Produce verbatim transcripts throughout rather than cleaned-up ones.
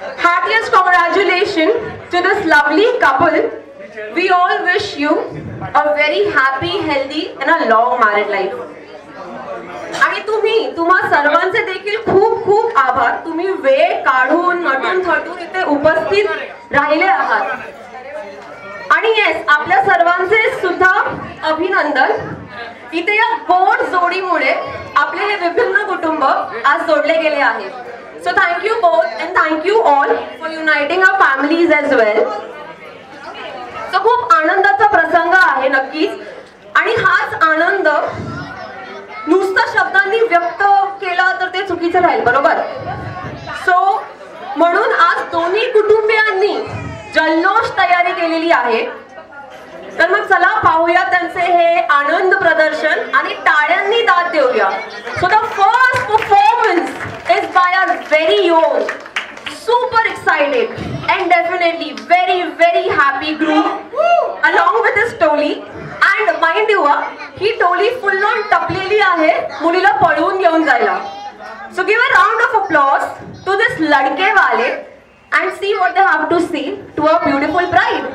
Heartiest congratulations to this lovely couple. We all wish you a very happy, healthy and a long married life. आणि तुम्ही तुम्हा सर्वांचे देखील खूप खूप आभार. तुम्ही वेळ काढून नटून थटून इथे उपस्थित राहिले आहात. आणि येस, आपल्या सर्वांचे सुद्धा अभिनंदन. इथे या गोड जोडीमुळे आपले हे विभिन्न कुटुंब आज जोडले गेले आहेत. So thank you both and thank you all for uniting our families as well. सो खूप आनंदाचा प्रसंग आहे नक्कीच. आणि हाच आनंद नुसता शब्दांनी व्यक्त केला तर ते चुकीचं राहील, बरोबर. सो म्हणून आज दोन्ही कुटुंबियांनी जल्लोष तयारी केलेली आहे. तर मग चला पाहूया त्यांचे हे आनंद प्रदर्शन आणि टाळ्यांनी दाद देऊया. So the first performance is by our very own super excited and definitely very very happy group along with his toli. And mind you, ही टोली full on टपलेली आहे मुलीला पळवून घेऊन जायला. So give a round of applause to this लड़के वाले and see what they have to say to a beautiful bride.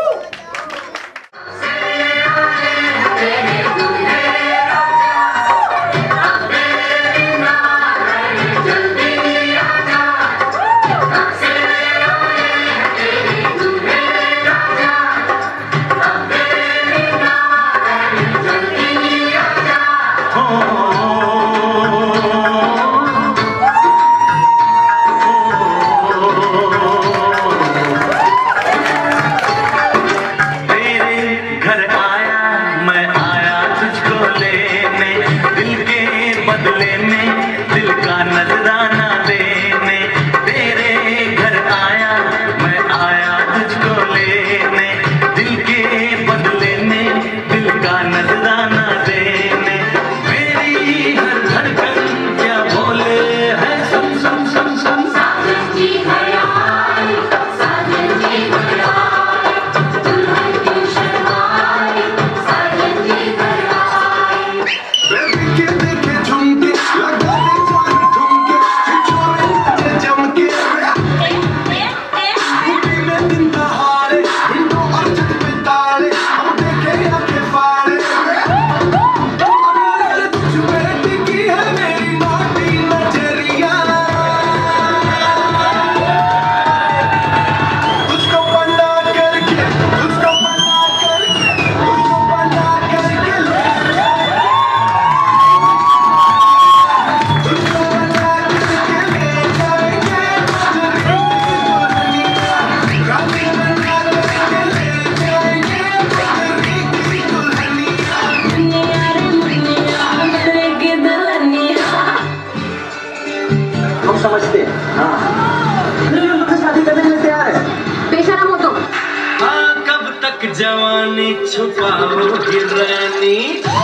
जवानी छुपाओगी रानी,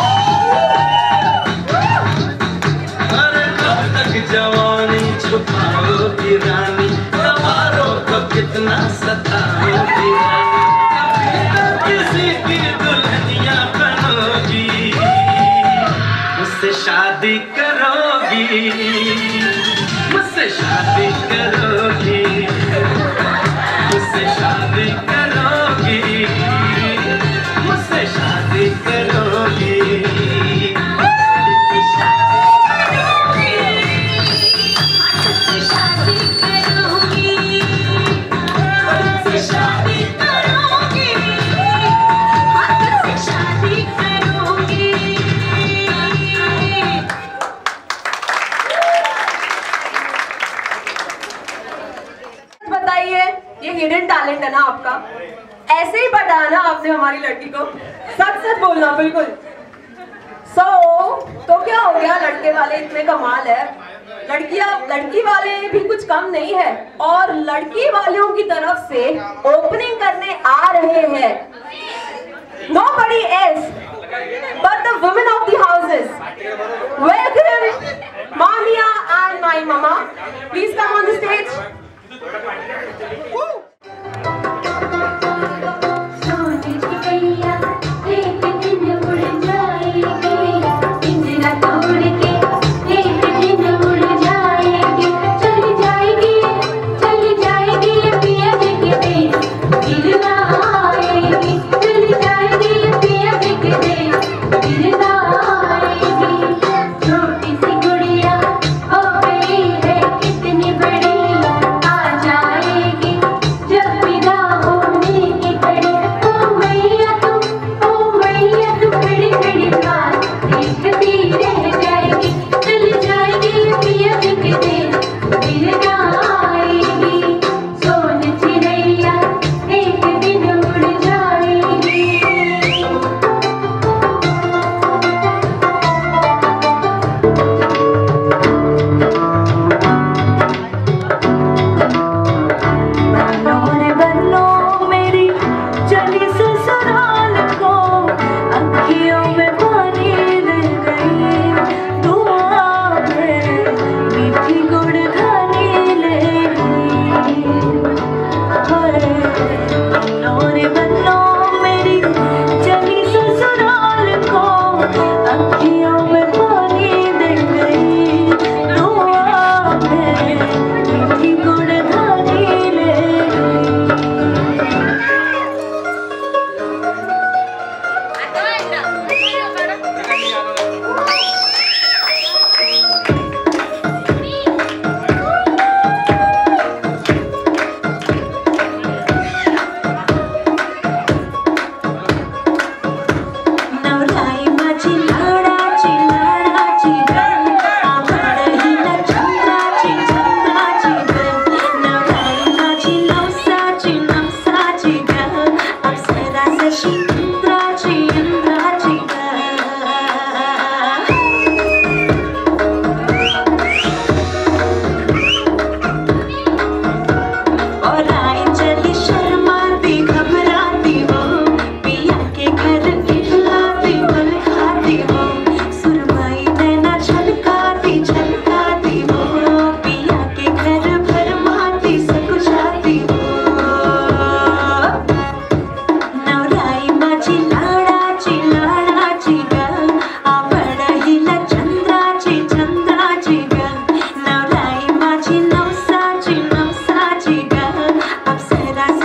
अरे कब तक जवानी छुपाओगी रानी, सवारों को कितना सताओगी रानी, किसी की दुल्हनिया बनोगी, मुझसे शादी करोगी, मुझसे शादी करोगी, मुझसे शादी करोगी, मुझसे शादी करोगी, मुझसे शादी करोगी, मुझसे शादी करोगी, मुझसे शादी करोगी। बताइए, ये हिडन टैलेंट है ना आपका, ऐसे ही बताना आपने हमारी लड़की को, सच सच बोलना बिल्कुल। सो so, तो क्या हो गया, लड़के वाले इतने कमाल है, लड़कियां लड़की वाले भी कुछ कम नहीं है, और लड़की वालों की तरफ से ओपनिंग करने आ रहे हैं nobody else but the women of the houses. Welcome Mamiya and my mama. Please come on the stage. Woo! चली जाएगी, चली जाएगी,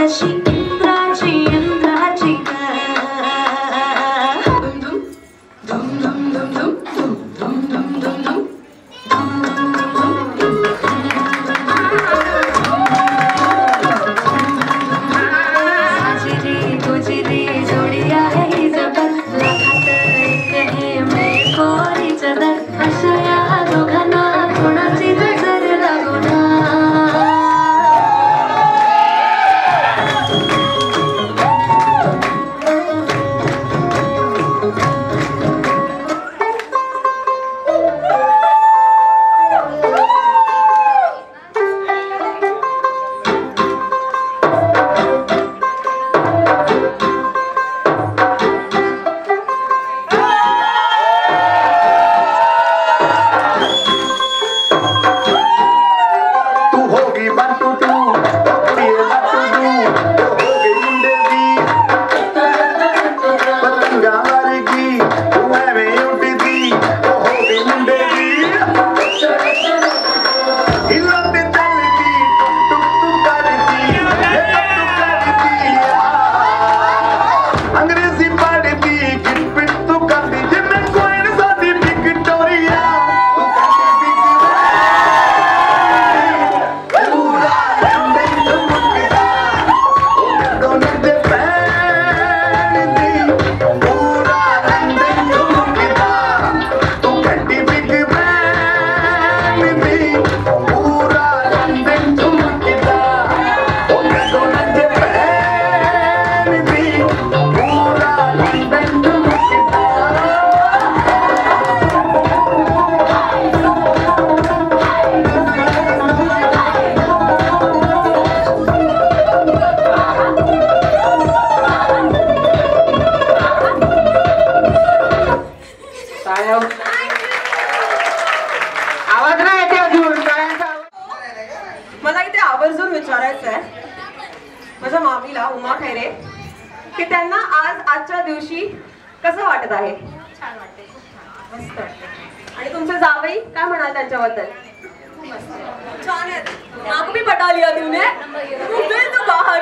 जशी इंद्राची इंद्राची धुम धुम धुम धुम धुम धुम धुम धुम साजरी गुजरी जोडिया है जबर लाखात एक हे मे कोरी चदर अशा या दोघांना कोणाची नजर लागू ना मला इथे आवर्जून विचारायचं आहे माझ्या मामीला उमा खैरे की त्यांना आज आजच्या दिवशी कसं वाटत आहे. छान वाटते. मस्त. आणि तुमचे जावई काय म्हणाल त्यांच्याबद्दल. छान आहे. नाक भी पटा लिया तूने. तू तो बाहर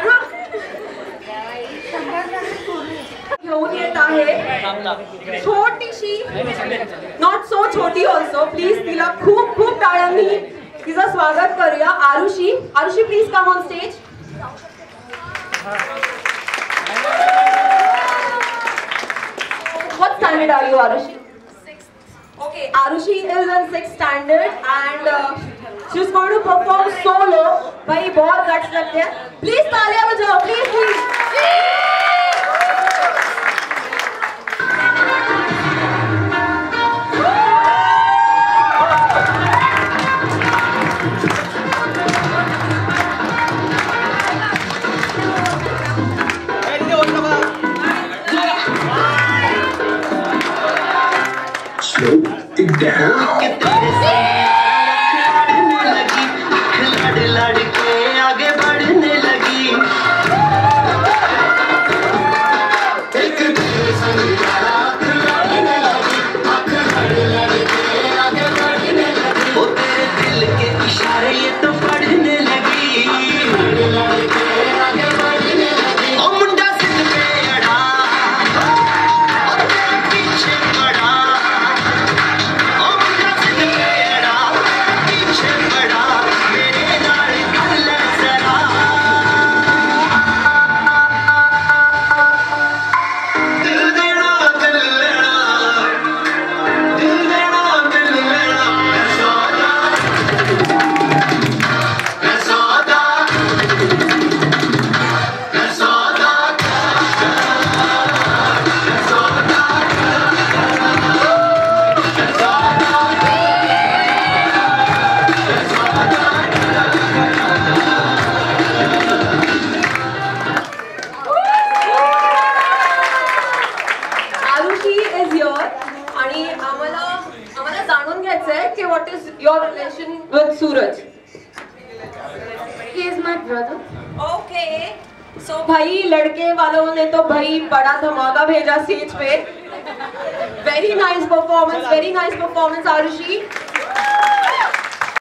घेऊन येत आहे छोटीशी नॉट सो छोटी ऑल्सो प्लीज तिला खूप खूप टाळ्यांनी तिचं स्वागत करूया. Arushi Arushi please come on stage. What standard are you, Arushi? Sixth. Okay, Arushi is in sixth standard and uh, she's going to perform solo. भाई बहुत guts लगते हैं. Please तालियां बजाओ, please please. Slow it down. लड़ लड़ के आगे बढ़ने लगी एक तेरे संग आँख लड़ने लगी आँख लड़ लड़ के आगे बढ़ने लगी वो तेरे दिल के इशारे ये तो पढ़ने लगी लड़ लड़ के आगे बढ़ने लगी ओ मुंडा सिद्ध पे अड़ा और तेरे पीछे पड़ा ओ मुंडा सिद्ध पे अड़ा पीछे पड़ा मेरे नाल गल जरा दिल देना दिल लेना दिल देना दिल लेना मैं सौदा मैं सौदा मैं सौदा मैं सौदा Arushi is here आणि आम्हाला आम्हाला जाणून घ्यायचंय की what is your relation with Suraj. He is my brother. Okay. So भाई लड़के वालों ने तो भाई बड़ा धमाका भेजा स्टेज पे. Very nice performance, very nice performance Arushi.